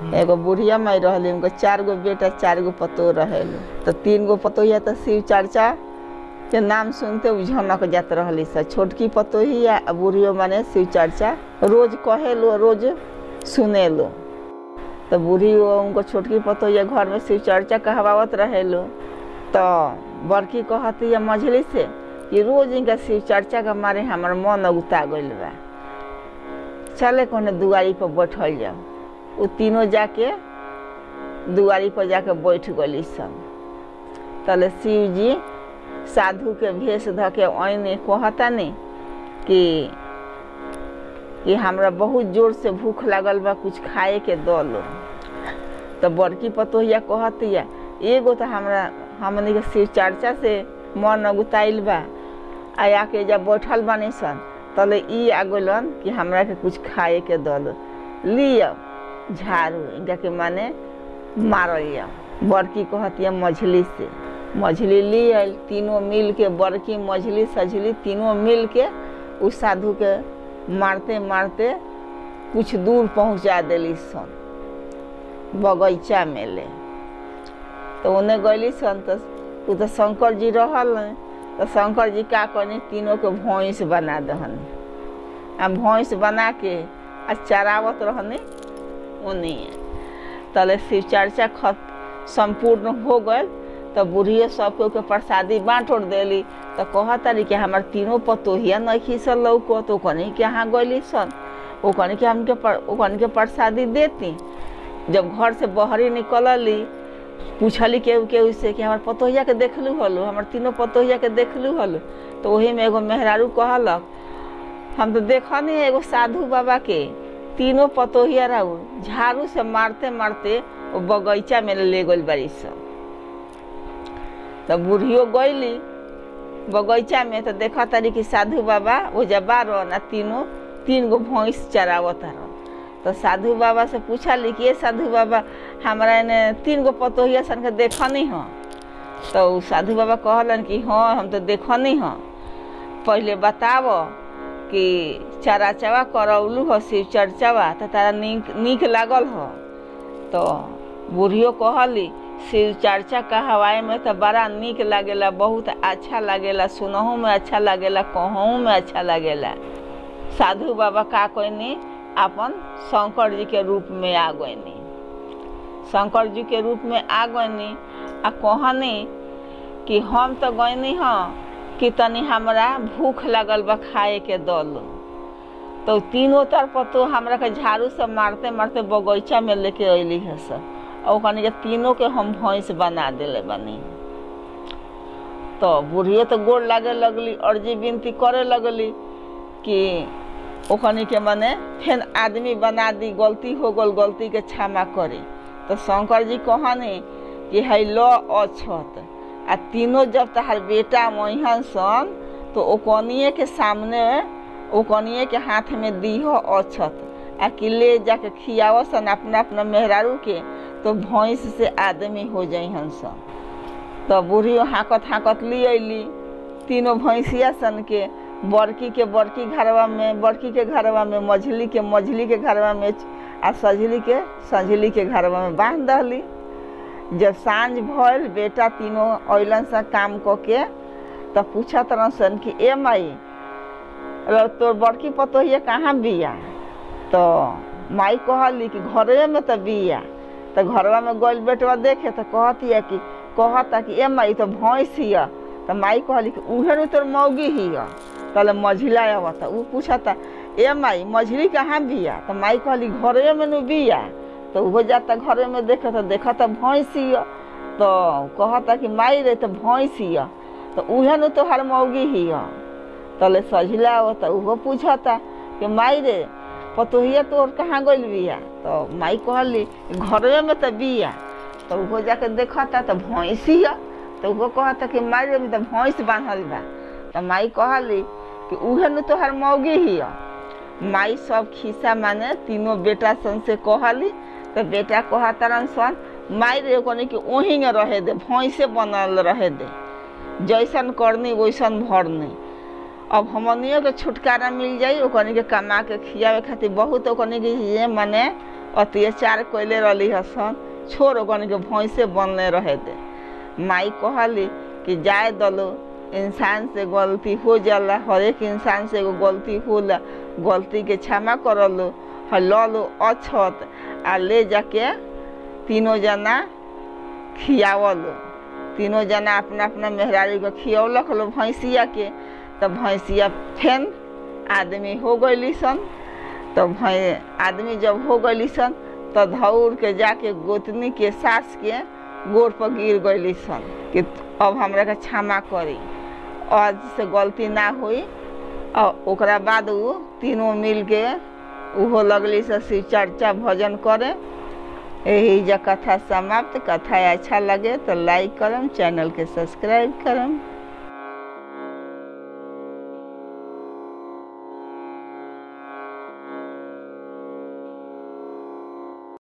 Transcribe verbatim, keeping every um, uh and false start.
एगो बुढ़िया माई रहली, उनको चार गो बेटा चार गो पतो रहेलो। तो तीन गो पतोहिया तो शिव चर्चा के नाम सुनते उ झनक जात रहली स। छोटकी पतोहिया आ बुढ़ियो माने शिव चर्चा रोज कहेलो, रोज सुनेलो। तो बूढ़ी उनको छोटकी पतोहिया घर में शिव चर्चा कहवावत रहेलो। तो बड़की कहती है मझली से कि रोज इनका शिव चर्चा के मारे हमार मन उगता गइल बा, चले कोने दुआरी पर बैठल जाओ। वो तीनों जाके दुआरी पर जाके बैठ गली सब। तले शिव जी साधु के भेष धके ओने कहता नहीं कि कि हमरा बहुत जोर से भूख लागल बा, कुछ खाए के दो लो। तो बड़की पतोहिया कहती है एगो तो हमरा हमनी के शिव चर्चा से मन अगुताइल बा, आया के जब बैठल बानी सन तले ई आगोलन कि हमरा के कुछ खाए के दो लो। लिया झाड़ू इनका के माने मारिया। बड़की कहती है मझली से, मझली ली आयल। तीनों मिल के बड़की मझली सझली तीनों मिल के उस साधु के मारते मारते कुछ दूर पहुंचा दिली सन बगीचा में ले। तो उन्हें गली सन तो उ तो शंकर जी रहल। तो शंकर जी का करनी तीनों के भैंस बना दहन। आ भैंस बना के आ चरावत रहने उन्हीं। तले शिव चर्चा खत संपूर्ण हो गए। तो बुढ़िया सबके के प्रसादी बाँट उड़ देली। तो कहतारी कि हमार तीनों पतोहिया नहीं खींचल लौको। तो कहीं के यहाँ गली सन वो कहीं के हमके वो कहीं के प्रसादी देती। जब घर से बहरी निकलली पूछली केहू केहू से कि हमार पतोहिया के देखलू हलो, हमार तीनों पतोहिया के देखलू हलो। तो वही में एगो मेहरारू कहलक हम तो देखनी एगो साधु बाबा के तीनों पतोहिया रहू झाड़ू से मारते मारते वो बगीचा में ले गई बारी सब। तो बुढ़ियो गईली बगीचा में तो देखा तारी कि साधु बाबा वो जब बारो ना तीनों तीन गो भैंस चरावत रहो। तो साधु बाबा से पूछली कि ये साधु बाबा हमारा ने तीन गो पतोहिया सन के देखनी हो। तो साधु बाबा कहलन कि हाँ हम तो देखनी हो, पहले बताव कि चारा चावा करौलू हो शिव चर्चावा तो तारा नीक नीक लागल हो। तो बूढ़ियो कहली शिव चर्चा कहवाए में तो बड़ा नीक लागेला, बहुत अच्छा लागेला, सुनहू में अच्छा लागेला, कहूँ में अच्छा लागेला। साधु बाबा का कहनी अपन शंकर जी के रूप में आ गईनी। शंकर जी के रूप में आ गईनी आ कहनी कि हम तो गईनी हाँ कि तनी हमरा भूख लागल बा खाए के दलो। तो तीनों तरफ तो हमरा के झाड़ू से मारते मारते बगीचा में लेके अली है सब। और कहनी के तीनों के हम भैंस बना दिले बनी। तो बूढ़ियो तो गोड़ लागे लगली, अर्जी विनती करे लगली कि ओखनी के मने फिर आदमी बना दी, गलती हो गल गलती के क्षमा करी। तो शंकर जी कहनी कि है लो अछत आ तीनों जब तहार बेटा वहीन सन तो ओकनिए के सामने ओकनिए के हाथ में दीहो अछत आ कि ले जाके खियाव सन अपना अपना मेहरारू के, तो भैंस से आदमी हो जाइहन सन। तो बूढ़ी हाँकत हाँकत ली अली तीनों भैंसिया सन के, बड़की के बड़की घरवा में, बड़की के घरवा में, मझली के मझली के घरवा में आ सझली के सझली के घरवा में बांध दहली। जब सांझ भइल बेटा तीनों अइलन से काम क के तो पूछत रहसन कि ए माई तोर बड़की पतोहिया कहाँ बिया। तो माई कहली कि घरे में तो बिया। तो घरवा में गइल बेटवा देखे तो कहती है कि कहता कि ए माई तो भैंस हिया। तो माई कहली कि उहे नु तोर मौगी हिया। तले मझिला आवता उ पूछता ए माई मझली कहाँ बिया। तो माई कहली घरे में नु बिया। तो वो जाता घरे में देखे तो देखा तो भैंस हिया। तो कहता कि माई रे तो भैंस हिया, तो उहे नु तोहार मौगी हिया। तले सझिला आवता उहो पूछता कि माई रे पतोहिया तोर कहाँ गइल बिया। तो माई कहली घरे में तो बिया। तो वो जाके देखता तो भैंस हिया। तो वो कहता कि माई रे तो भैंस बांधल बा। तो माई कहली कि उहे नु तोहार मौगी हिया। माई सब खिस्सा माने तीनों बेटा सन से कहली। तो बेटा कहतरन सन माई रे कोनी कि ओही में रहे दे, भैंसे बनल रहे दे, जैसन करनी वैसन भरनी। अब हमनियों के छुटकारा मिल जाई, ओकनी के कमा के खियावे खातिर बहुत ओकनी के ये माने अत्याचार कैले रही हसन, छोड़ ओकन के भैंसे बनले रहे दे। माई कहली कि जाए दलो, इंसान से गलती हो जाला, हर एक इंसान से एगो गलती होला, गलती के क्षमा कर लो, ल लो अछत आ ले जाके तीनों जना खियावलो। तीनों जना अपना अपना मेहरारू के खियौलक लो भैंसिया के। तब भैंसिया फेन आदमी हो गई सन। तब भै आदमी जब हो गई सन तो दौड़ के जाके गोतनी के सास के गोड़ पर गिर गई सन कि अब हमरा के क्षमा करी, आज से गलती ना हुई। और ओकरा बाद वो तीनों मिल के उहो लगली से शिव चर्चा भजन करे। यही जो कथा समाप्त। कथा अच्छा लगे तो लाइक करम, चैनल के सब्सक्राइब करम।